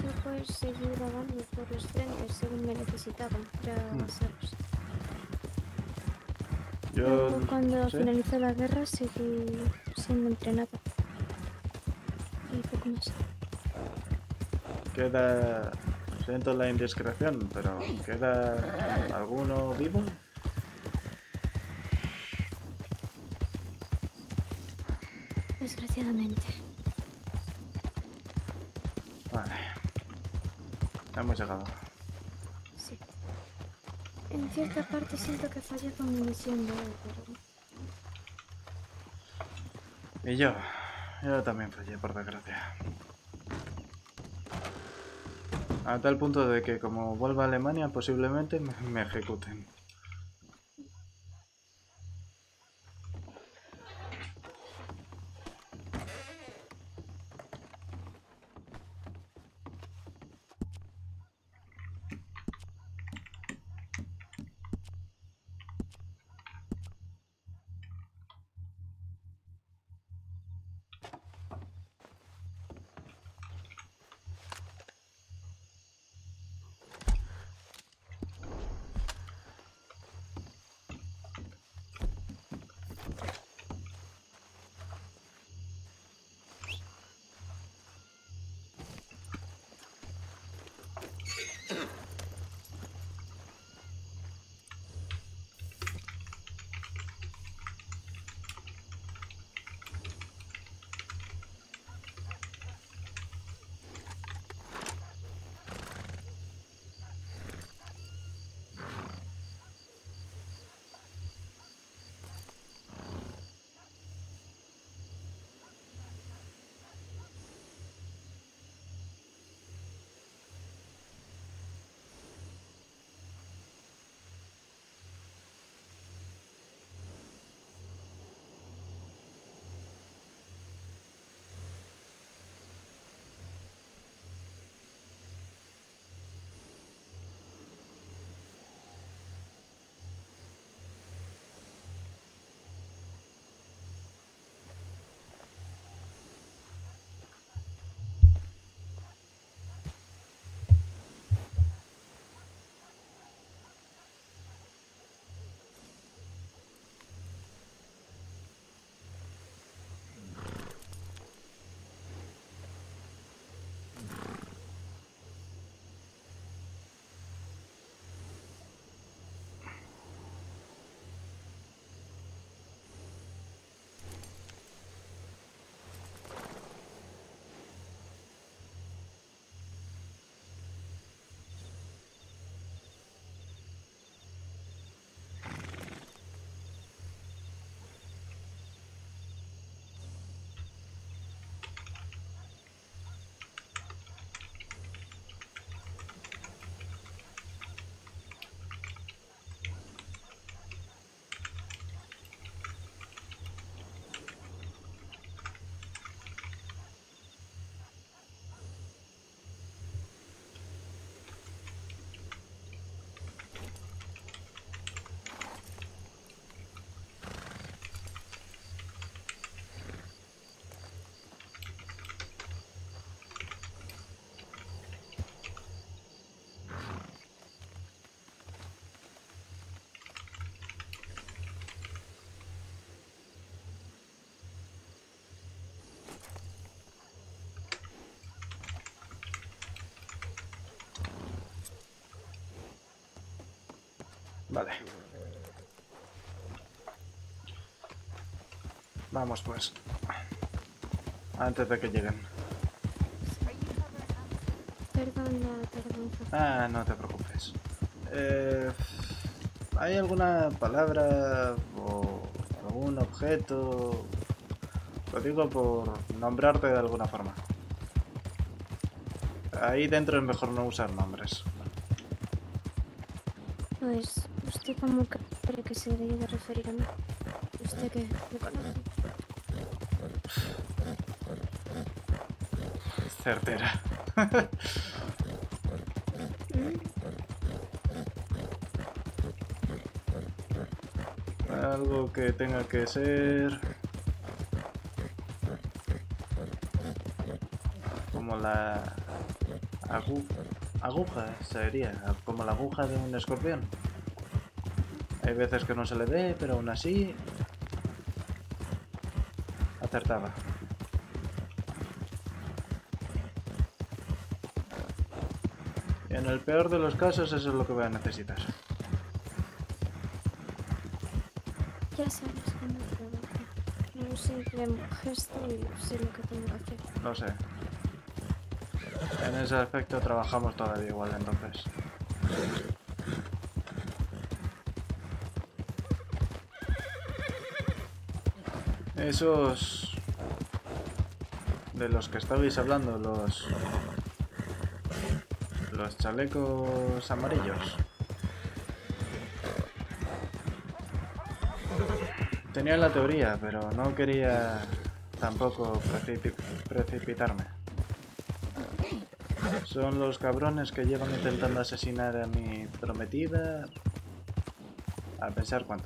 caso, pues seguir vagando por los frentes según me necesitaban para avanzaros. Luego, cuando finalizó la guerra, seguí siendo entrenada. Y poco más. Queda... Siento la indiscreción, pero ¿queda alguno vivo? Desgraciadamente. Vale. Hemos llegado. Sí. En cierta parte siento que fallé con mi misión de hoy, pero... Y yo también fallé, por desgracia. A tal punto de que como vuelva a Alemania posiblemente me ejecuten. Vale. Vamos pues. Antes de que lleguen. Perdón la tardanza. Ah, no te preocupes. ¿Hay alguna palabra o algún objeto? Lo digo por nombrarte de alguna forma. Ahí dentro es mejor no usar nombres. Pues, ¿usted cómo cree que se debería referir a mí? ¿Usted que me conoce? Certera. Algo que tenga que ser... como la Aguja sería, como la aguja de un escorpión. Hay veces que no se le ve, pero aún así acertaba. Y en el peor de los casos eso es lo que voy a necesitar. Ya sabes cómo trabajo. Un simple gesto y sé lo que tengo que hacer. Lo sé. En ese aspecto trabajamos todavía igual entonces. Esos de los que estabais hablando, los chalecos amarillos. Tenía la teoría, pero no quería tampoco precipitarme. Son los cabrones que llevan intentando asesinar a mi prometida. A pensar cuánto.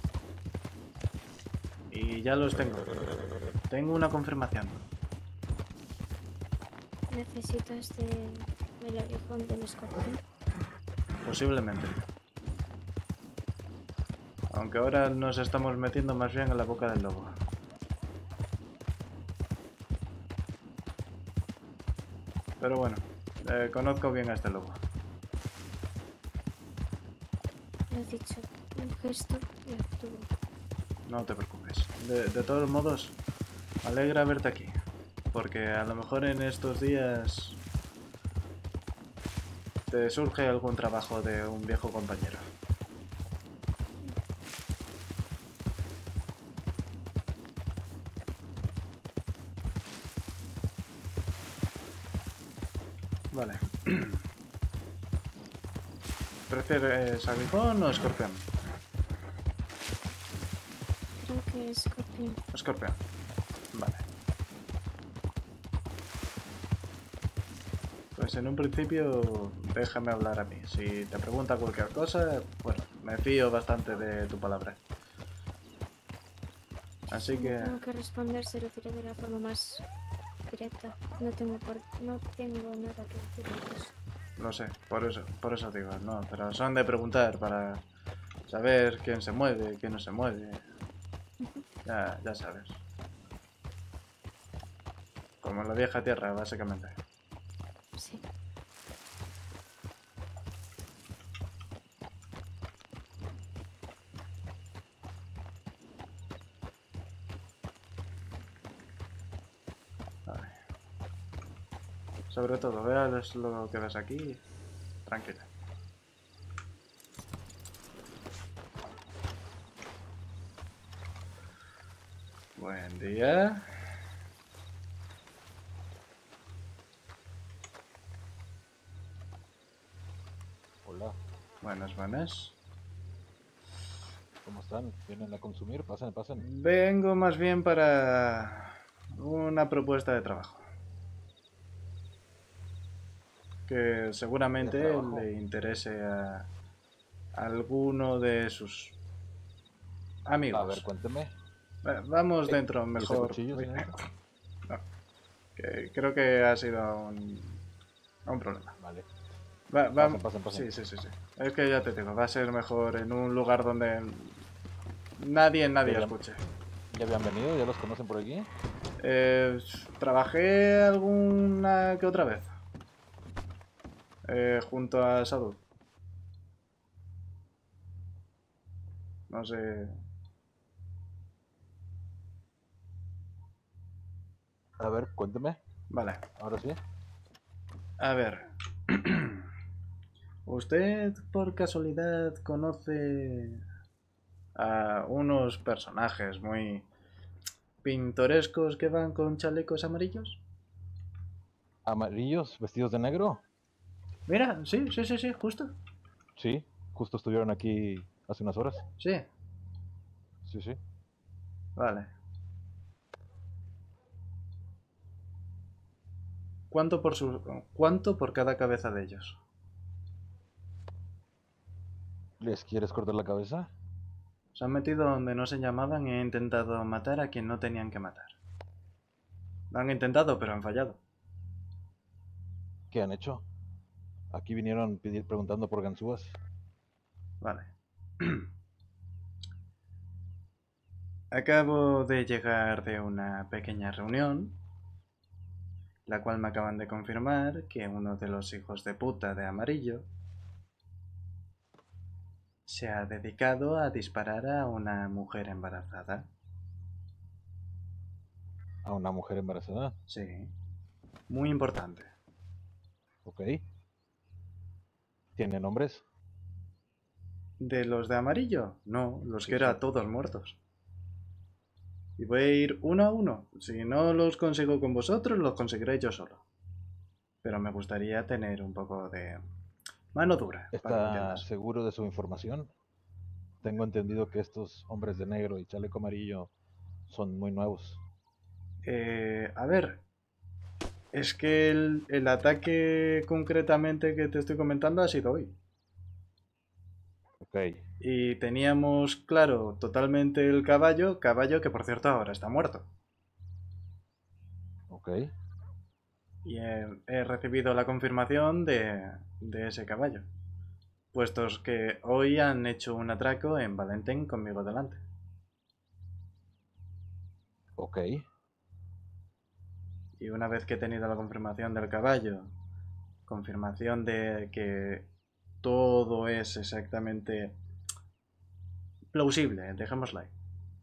Y ya los tengo. Tengo una confirmación. ¿Necesitas del aguijón del escorpión? Posiblemente. Aunque ahora nos estamos metiendo más bien en la boca del lobo. Pero bueno, conozco bien a este lobo. Lo he dicho, un gesto y actúo. No te preocupes. De todos modos, me alegra verte aquí. Porque a lo mejor en estos días te surge algún trabajo de un viejo compañero. Vale. ¿Prefieres aguijón o escorpión? Creo que es escorpión. Escorpión. Vale. Pues en un principio déjame hablar a mí. Si te pregunta cualquier cosa, bueno, me fío bastante de tu palabra. Así Si que... no tengo que responder, se lo diré de la forma más directa. No tengo nada que decir de eso. No sé, por eso digo, no, pero son de preguntar para saber quién se mueve, quién no se mueve. Ya sabes. Como en la vieja tierra, básicamente. Sí. Vale. Sobre todo, veas lo que ves aquí, tranquila. Buen día. Hola, Buenas. ¿cómo están? ¿Vienen a consumir? Pasen, pasen. Vengo más bien para una propuesta de trabajo. Que seguramente ¿De trabajo? le interese a alguno de sus amigos. A ver, cuénteme. Vamos dentro, ¿Y ese mejor. cuchillo, Uy, señorita? no, que creo que ha sido un problema. Vale. Vamos. Pasen. Sí. Es que ya te digo, va a ser mejor en un lugar donde nadie escuche. ¿Ya habían venido? ¿Ya los conocen por aquí? Trabajé alguna que otra vez. Junto a Sadu. No sé. A ver, cuénteme. Vale. Ahora sí. A ver. ¿Usted por casualidad conoce a unos personajes muy pintorescos que van con chalecos amarillos? ¿Amarillos, vestidos de negro? Mira, sí, justo. Sí, justo estuvieron aquí hace unas horas. Sí, Sí. vale. ¿Cuánto por cada cabeza de ellos? ¿Les quieres cortar la cabeza? Se han metido donde no se llamaban y han intentado matar a quien no tenían que matar. Lo han intentado, pero han fallado. ¿Qué han hecho? Aquí vinieron preguntando por ganzúas. Vale. Acabo de llegar de una pequeña reunión, la cual me acaban de confirmar que uno de los hijos de puta de Amarillo se ha dedicado a disparar a una mujer embarazada. A una mujer embarazada. Sí, muy importante. Ok. ¿Tiene nombres? ¿De los de Amarillo? No, los Sí, que sí. eran todos muertos. Y voy a ir uno a uno. Si no los consigo con vosotros, los conseguiré yo solo. Pero me gustaría tener un poco de mano dura, para que me ¿Está entiendas. seguro de su información? Tengo entendido que estos hombres de negro y chaleco amarillo son muy nuevos. A ver, es que el ataque concretamente que te estoy comentando ha sido hoy. Ok, Y teníamos claro totalmente el caballo que por cierto ahora está muerto. ok, Y he recibido la confirmación de ese caballo. Puestos que hoy han hecho un atraco en Valentín conmigo delante. ok. Y una vez que he tenido la confirmación del caballo, confirmación de que todo es exactamente plausible, dejémoslo ahí.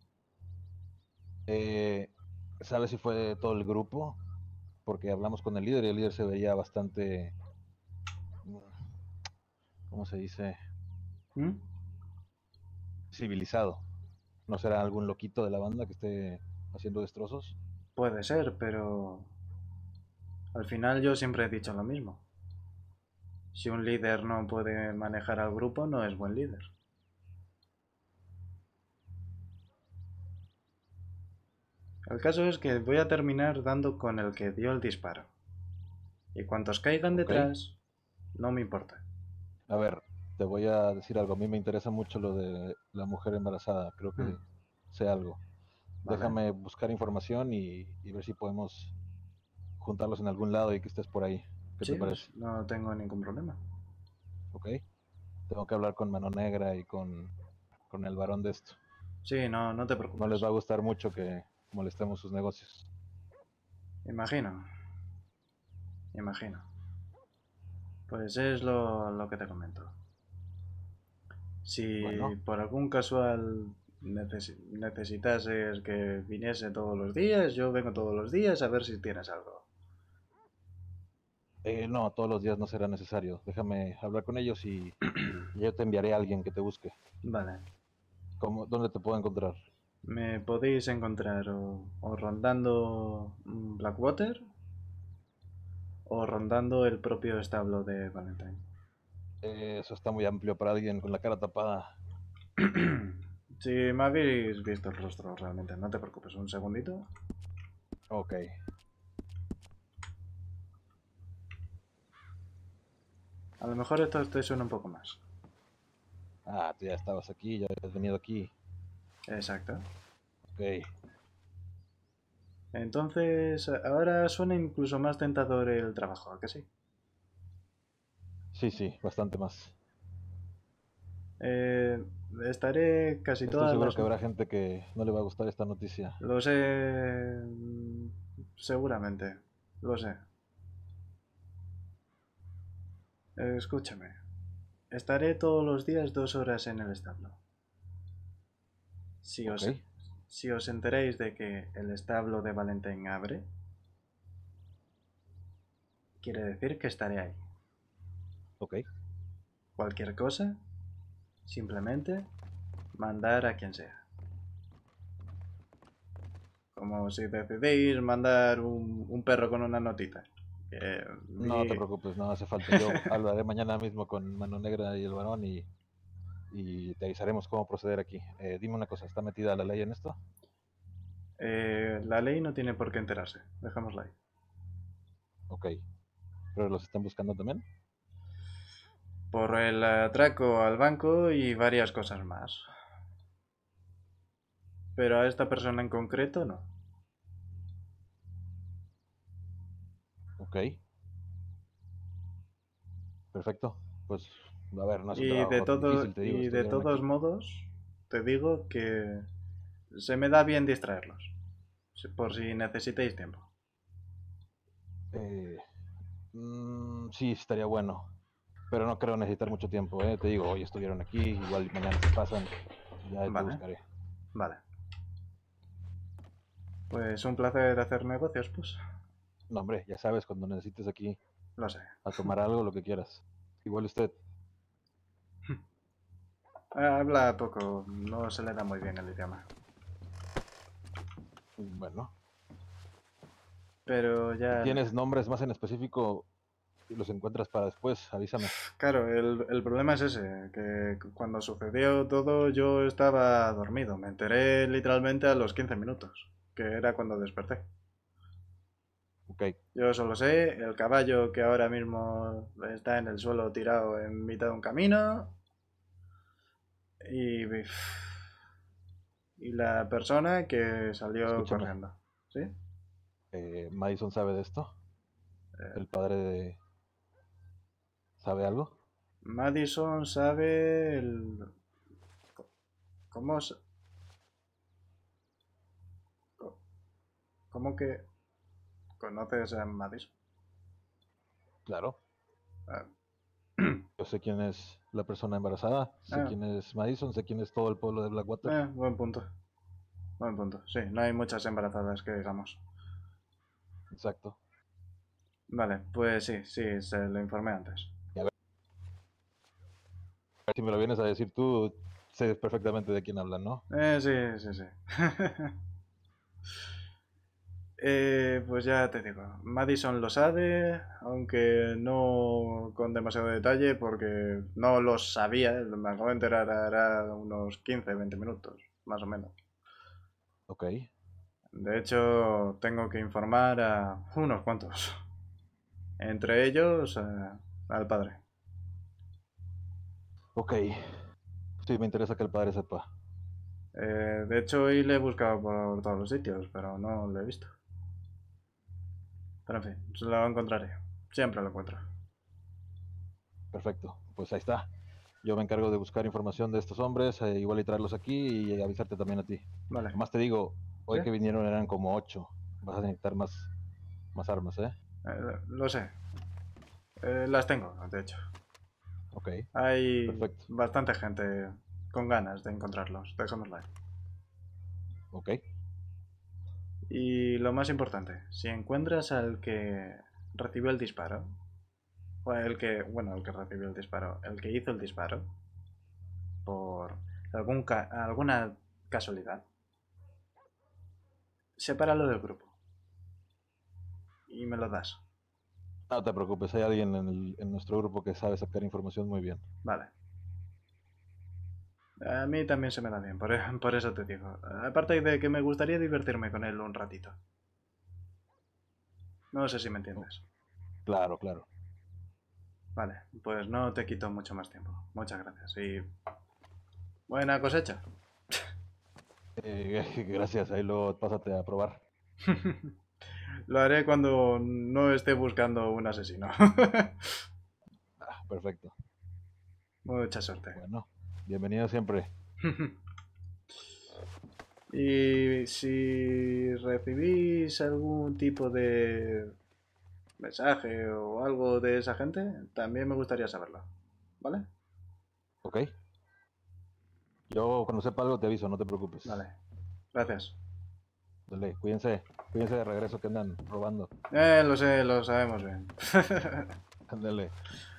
Eh, ¿Sabe si fue todo el grupo? Porque hablamos con el líder y el líder se veía bastante, mm, ¿cómo se dice? ¿Mm? Civilizado. ¿No será algún loquito de la banda que esté haciendo destrozos? Puede ser, pero al final yo siempre he dicho lo mismo. Si un líder no puede manejar al grupo, no es buen líder. El caso es que voy a terminar dando con el que dio el disparo. Y cuantos caigan Ok. detrás, no me importa. A ver, te voy a decir algo. A mí me interesa mucho lo de la mujer embarazada. Creo Hmm, que sé algo. ¿vale? Déjame buscar información y ver si podemos juntarlos en algún lado y que estés por ahí. ¿Qué te Sí, parece? no tengo ningún problema. ¿Ok? Tengo que hablar con Mano Negra y con el varón de esto. Sí, no, no te No les preocupes. va a gustar mucho que molestemos sus negocios. Imagino, imagino. Pues es lo que te comento. Si Bueno, por algún casual necesitases que viniese todos los días, yo vengo todos los días a ver si tienes algo. no, todos los días no será necesario. Déjame hablar con ellos y yo te enviaré a alguien que te busque. Vale. ¿Dónde te puedo encontrar? Me podéis encontrar o rondando Blackwater o rondando el propio establo de Valentine. Eso está muy amplio para alguien con la cara tapada. Si me habéis visto el rostro realmente, no te preocupes, un segundito. Ok. A lo mejor esto te suena un poco más. Ah, tú ya estabas aquí, ya habías venido aquí. Exacto. Ok. Entonces, ahora suena incluso más tentador el trabajo, ¿a que sí? Sí, sí, bastante más. Eh, Estaré casi Estoy todas seguro las... que habrá gente que no le va a gustar esta noticia. Lo sé... Seguramente. Lo sé. Escúchame. Estaré todos los días 2 horas en el establo. Si Ok, os, si os enteréis de que el establo de Valentín abre, quiere decir que estaré ahí. ok. Cualquier cosa, simplemente mandar a quien sea. Como si decidís mandar un perro con una notita. Que No te vi- preocupes, no hace falta. Yo hablaré mañana mismo con Mano Negra y el varón y te avisaremos cómo proceder aquí. Dime una cosa, ¿está metida la ley en esto? La ley no tiene por qué enterarse. Dejémosla ahí. Ok. ¿Pero los están buscando también? Por el atraco al banco y varias cosas más. Pero a esta persona en concreto no. Ok. Perfecto. Pues, a ver, no es un Y de trabajo difícil, te digo. y de estuvieron todos aquí. modos, te digo que se me da bien distraerlos. Por si necesitéis tiempo. Eh, sí, estaría bueno. Pero no creo necesitar mucho tiempo, ¿eh? Te digo, hoy estuvieron aquí, igual mañana se pasan. Ya te Vale, buscaré. vale. Pues un placer hacer negocios, pues. No, hombre, ya sabes, cuando necesites aquí Lo sé. a tomar algo, lo que quieras. Igual usted. Habla poco, no se le da muy bien el idioma. Bueno. Pero Si ya... tienes nombres más en específico y los encuentras para después, avísame. Claro, el problema es ese, que cuando sucedió todo yo estaba dormido. Me enteré literalmente a los 15 minutos, que era cuando desperté. Ok, Yo solo sé el caballo que ahora mismo está en el suelo tirado en mitad de un camino y, y la persona que salió escúchame. corriendo. ¿Sí? Madison sabe de esto. Eh, El padre de... ¿Sabe algo? Madison sabe ¿Cómo, cómo que conoces a Madison? Claro. Ah, Yo sé quién es la persona embarazada, sé ah, quién es Madison, sé quién es todo el pueblo de Blackwater. buen punto. Buen punto. Sí, no hay muchas embarazadas que digamos. Exacto. Vale, pues sí, sí, se lo informé antes. Y a ver si me lo vienes a decir tú, sé perfectamente de quién hablan, ¿no? Sí, sí, sí. Pues ya te digo, Madison lo sabe, aunque no con demasiado detalle porque no lo sabía, me acabo de enterar hará unos 15, 20 minutos, más o menos. Ok. De hecho, tengo que informar a unos cuantos, entre ellos al padre. Ok. Sí, me interesa que el padre sepa. De hecho, hoy le he buscado por todos los sitios, pero no lo he visto. Pero en fin, se lo encontraré. Siempre lo encuentro. Perfecto. Pues ahí está. Yo me encargo de buscar información de estos hombres, igual y traerlos aquí y avisarte también a ti. Vale. Nomás te digo, ¿Sí? hoy que vinieron eran como 8. Vas a necesitar más armas, ¿eh? Lo sé. Las tengo, de hecho. Ok. Hay Perfecto. bastante gente con ganas de encontrarlos. Dejémoslo ahí. Ok. Y lo más importante, si encuentras al que recibió el disparo, o el que recibió el disparo, el que hizo el disparo, por alguna casualidad, sepáralo del grupo y me lo das. No te preocupes, hay alguien en nuestro grupo que sabe sacar información muy bien. Vale. A mí también se me da bien, por eso te digo. Aparte de que me gustaría divertirme con él un ratito. No sé si me Oh, entiendes. claro, claro. Vale, pues no te quito mucho más tiempo. Muchas gracias y buena cosecha. Gracias, ahí luego pásate a probar. Lo haré cuando no esté buscando un asesino. Ah, perfecto. Mucha suerte. Bueno, bienvenido siempre. Y si recibís algún tipo de mensaje o algo de esa gente, también me gustaría saberlo. ¿Vale? Ok. Yo cuando sepa algo te aviso, no te preocupes. Vale. Gracias. Dale, cuídense de regreso que andan robando. Lo sé, lo sabemos bien. Ándale.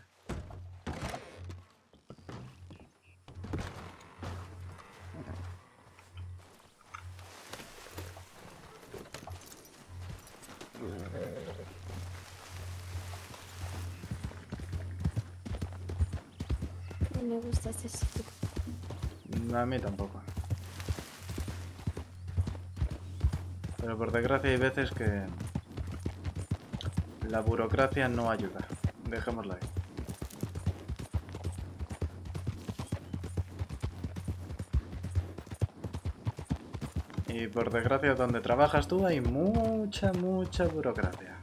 No me gusta este sitio. A mí tampoco. Pero por desgracia hay veces que la burocracia no ayuda. Dejémoslo ahí. Y por desgracia donde trabajas tú hay mucha burocracia.